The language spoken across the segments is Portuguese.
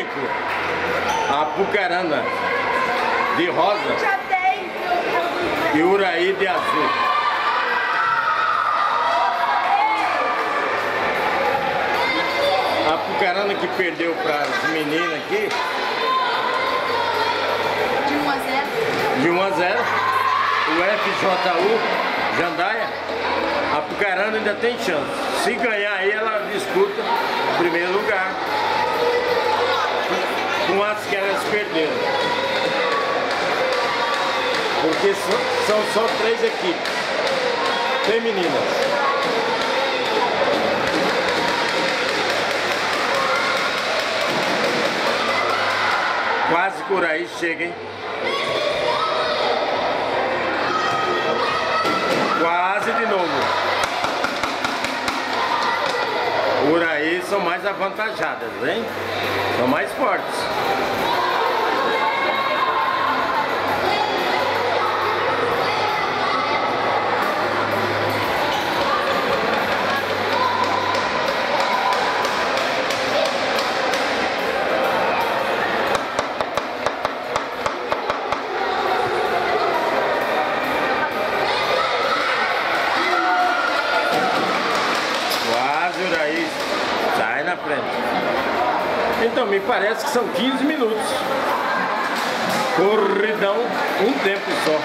peito. Apucarana de rosa e Uraí de azul. A Apucarana que perdeu para as meninas aqui de 1 a 0. O FJU Jandaia, a Apucarana ainda tem chance. Se ganhar aí, ela disputa o primeiro lugar com as que elas perderam. Porque são só 3 equipes femininas. Quase por aí chega, hein? Quase de novo. Por aí são mais avantajadas, hein? São mais fortes. Sai na frente. Então me parece que são 15 minutos. Corridão, um tempo só.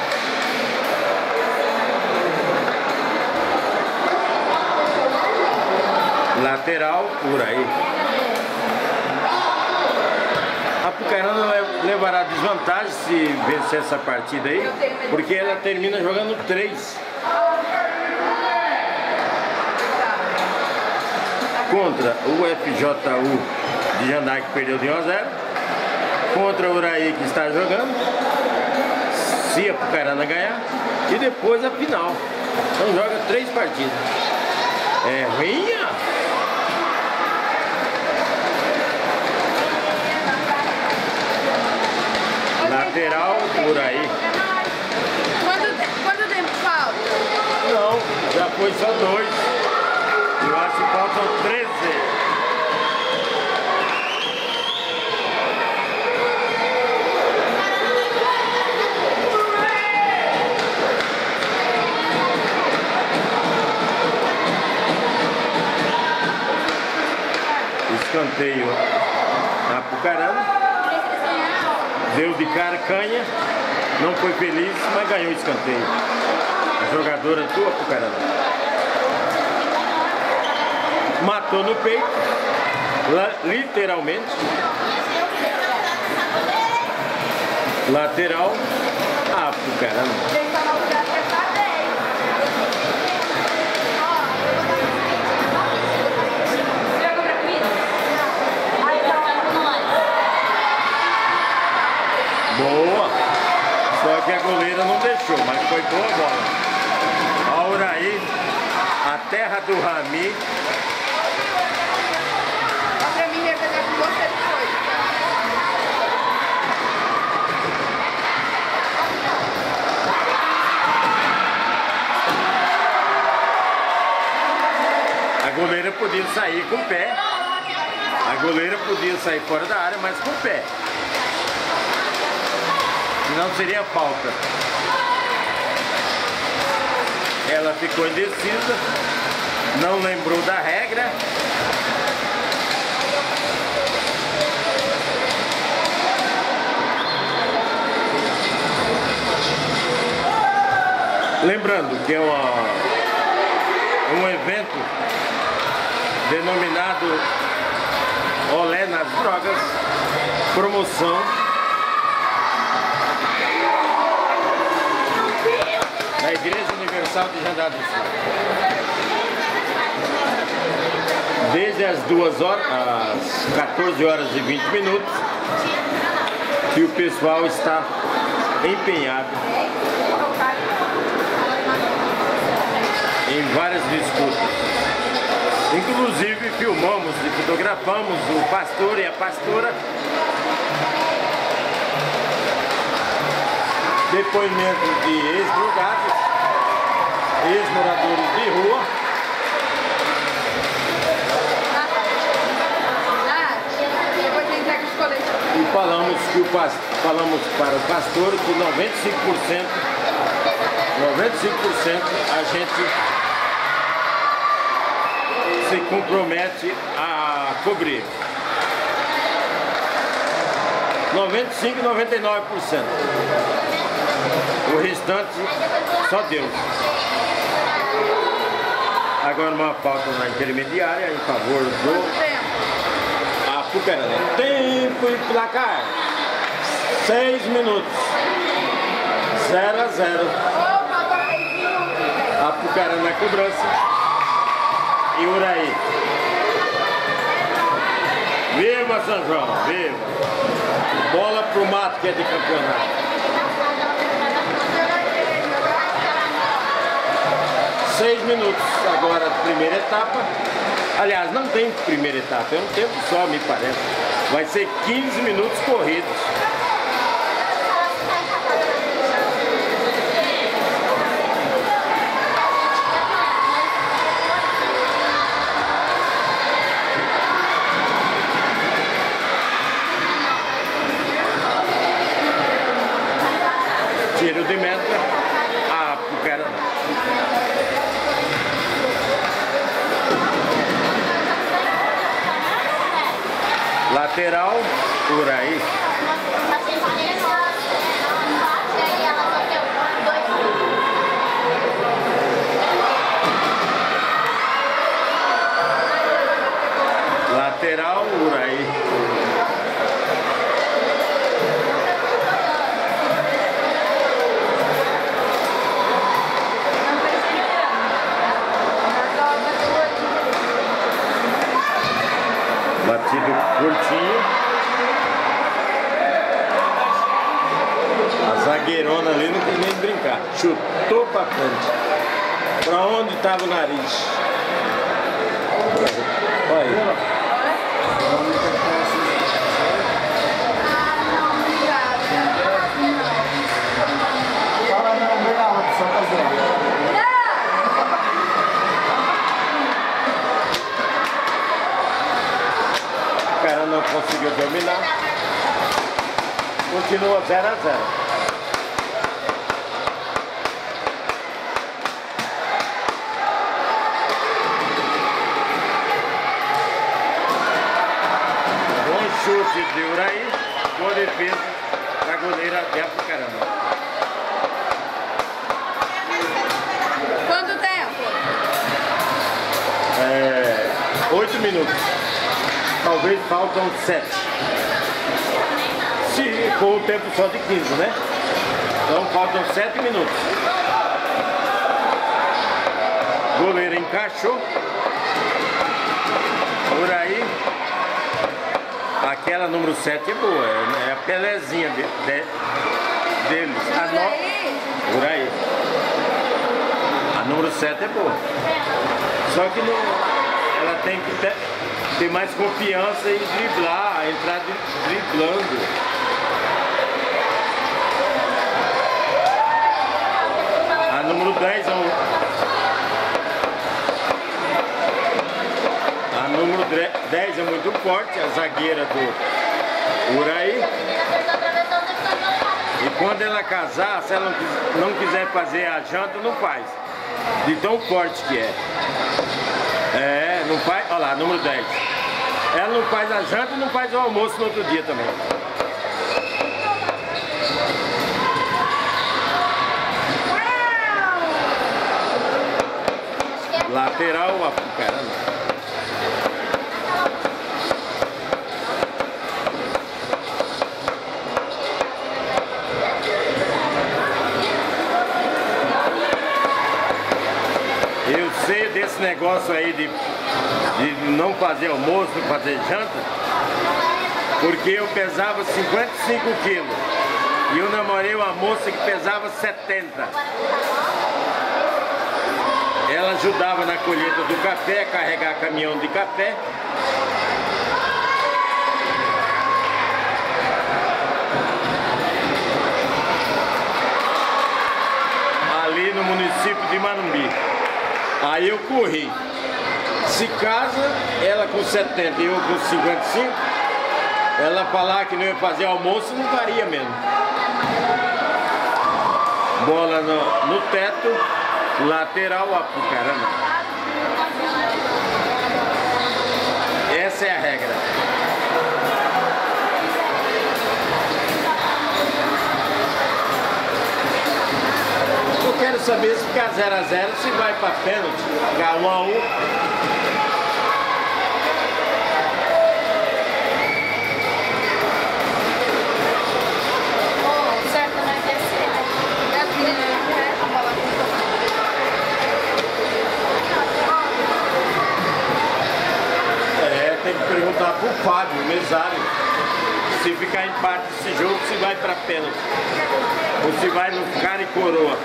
Lateral, por aí. A Apucarana levará desvantagem se vencer essa partida aí, porque ela termina jogando 3. Contra o FJU de Jandaia, que perdeu de 1 a 0. Contra o Uraí, que está jogando. Se a Apucarana ganhar. E depois a final. Então joga 3 partidas. É ruinha. Lateral, Uraí. Quanto tempo falta? Não, já foi só 2. Eu acho que faltam 13. Escanteio na Apucarana. Deu de cara canha. Não foi feliz, mas ganhou o escanteio. A jogadora do Apucarana. Matou no peito, literalmente. Lateral, a Apucarana. Boa! Só que a goleira não deixou, mas foi boa a bola. A Uraí, a terra do Rami. A goleira podia sair com o pé. A goleira podia sair fora da área, mas com o pé. Senão seria falta. Ela ficou indecisa. Não lembrou da regra. Lembrando que é um evento denominado Olé nas Drogas, promoção da Igreja Universal de Jandaia do Sul. Desde as 2 horas, às 14 horas e 20 minutos, que o pessoal está empenhado em várias disputas. Inclusive filmamos e fotografamos o pastor e a pastora. Depoimento de ex-drogados, ex-moradores de rua. Depois entrega os coletes. E falamos para o pastor que 95% a gente se compromete a cobrir. 95, 99%. O restante só Deus. Agora uma falta na intermediária em favor do Apucarana. Tempo e placar. 6 minutos. 0-0. Apucarana na cobrança. E Uraí. Viva São João, viva! Bola pro mato que é de campeonato. 6 minutos agora de primeira etapa. Aliás, não tem primeira etapa, é um tempo só, me parece. Vai ser 15 minutos corridos. Tiro de meta, Apucarana. Lateral, Uraí. Lateral, Uraí. Batido curtinho. A zagueirona ali não quis nem brincar. Chutou pra frente. Pra onde estava o nariz? Olha aí. O cara não conseguiu dominar. Continua 0-0. Bom chute de Uraí, boa defesa da goleira de Apucarana. Quanto tempo? 8 minutos. Talvez faltam 7. Se for o tempo só de 15, né? Então faltam 7 minutos. Goleiro encaixou. Uraí. Aquela número 7 é boa. É a Pelezinha deles. Uraí. A número 7 é boa. Só que ela tem que ter mais confiança e driblar, entrar driblando. A número 10 A número 10 é muito forte, a zagueira do Uraí. E quando ela casar, se ela não quiser fazer a janta, não faz. De tão forte que é. Não faz, olha lá, número 10. Ela não faz a janta e não faz o almoço no outro dia também. Lateral, Apucarana. Eu sei desse negócio aí de não fazer almoço, não fazer janta, porque eu pesava 55 quilos e eu namorei uma moça que pesava 70. Ela ajudava na colheita do café, carregar caminhão de café. Ali no município de Marumbi. Aí eu corri. Se casa, ela com 70 e eu com 55, Ela falar que não ia fazer almoço, não faria mesmo. Bola no teto, lateral, Apucarana. Essa é a regra. Eu quero saber se ficar 0 a 0, se vai para pênalti, ficar 1 a 1. Tem que perguntar pro Fábio, o mesário, se ficar empate esse jogo, se vai para pênalti ou se vai no cara e coroa.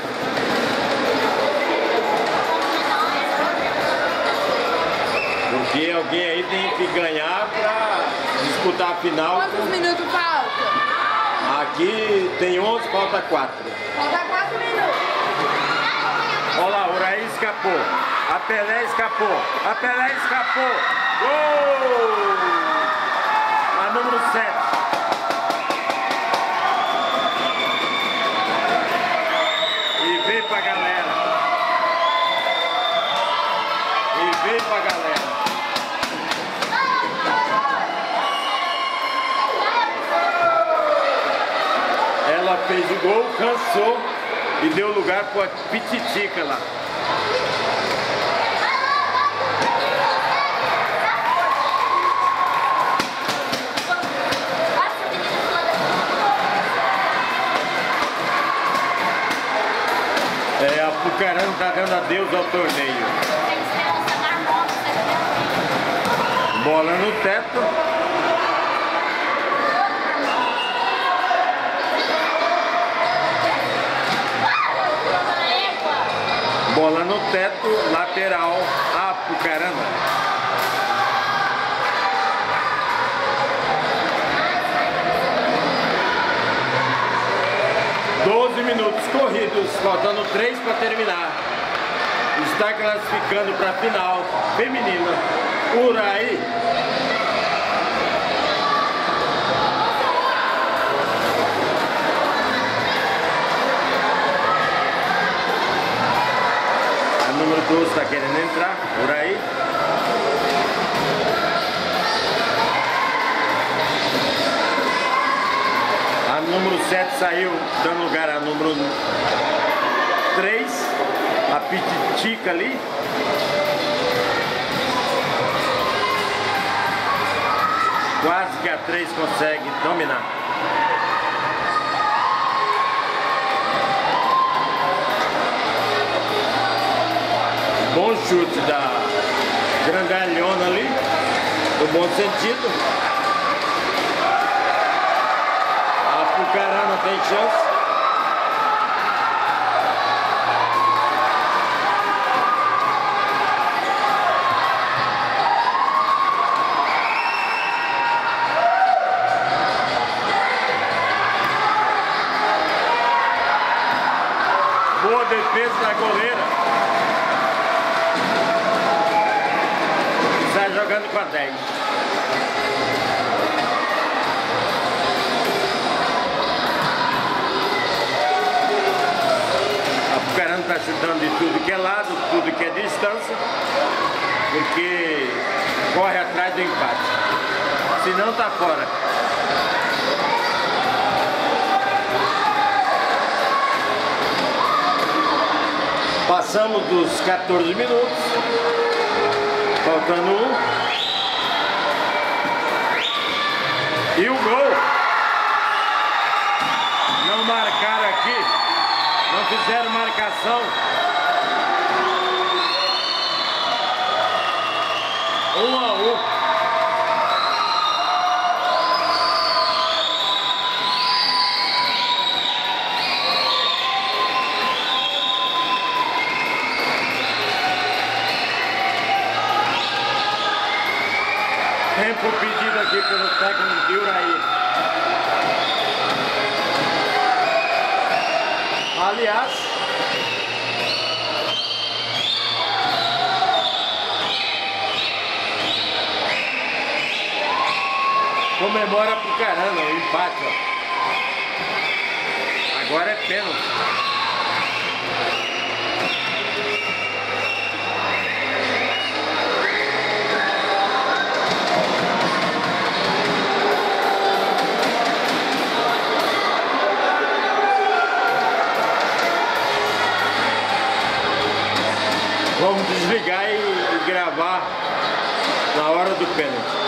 Porque alguém aí tem que ganhar para disputar a final. Quantos minutos falta? Aqui tem 11, falta 4. Falta 4 minutos. Olha lá, o Uraí escapou. A Pelé escapou. A Pelé escapou. Gol! A número 7. E vem pra galera. E vem pra galera. Ela fez o gol, cansou e deu lugar para a Pititica lá. A Apucarana está dando adeus ao torneio. Bola no teto. Bola no teto, lateral, Apucarana. Minutos corridos, faltando 3 para terminar. Está classificando para a final feminina. Uraí. A número 12 está querendo entrar. Uraí. A número 7 saiu, dando lugar a número 3, a Pititica ali. Quase que a 3 consegue dominar. Bom chute da grandalhona ali, no bom sentido. O Carana tem chance. Boa defesa da goleira. Está jogando com a 10. O Carana está chutando de tudo que é lado, tudo que é distância, porque corre atrás do empate. Se não, tá fora. Passamos dos 14 minutos, faltando 1. E o gol. Não marcaram aqui. Não fizeram marcação. 1 a 1. Tempo pedido aqui pelo técnico de Uraí. Aliás, Comemora pro caramba, o empate, ó. Agora é pênalti. Vamos desligar e gravar na hora do pênalti.